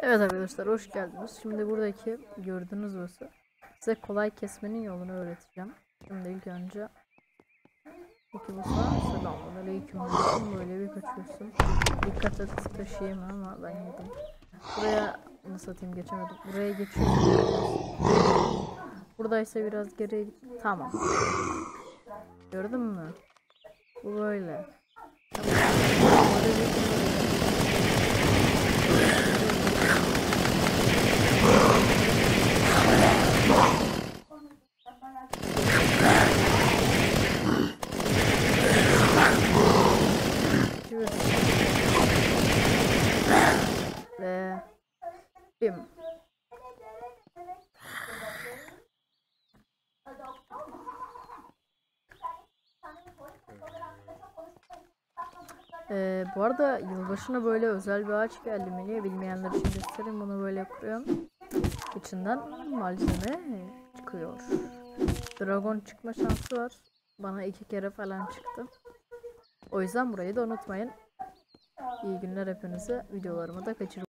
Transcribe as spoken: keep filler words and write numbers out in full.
Evet arkadaşlar, hoş geldiniz. Şimdi buradaki gördüğünüz olsa size kolay kesmenin yolunu öğreteceğim. Şimdi ilk önce iki bu sağ selamun aleyküm diyorsun, böyle bir kaçıyorsun. Dikkat et, taşıyayım ama ben yedim. Buraya nasıl atayım, geçemedim. Buraya geçiyorsun. Buradaysa biraz geri git. Tamam. Gördün mü? Bu böyle. Ve bim. Ee, bu arada yılbaşına böyle özel bir ağaç geldi Melih'e, bilmeyenler için göstereyim. Bunu böyle kuruyorum. İçinden malzeme çıkıyor. Dragon çıkma şansı var. Bana iki kere falan çıktı. O yüzden burayı da unutmayın. İyi günler hepinize. Videolarımı da kaçırmayın.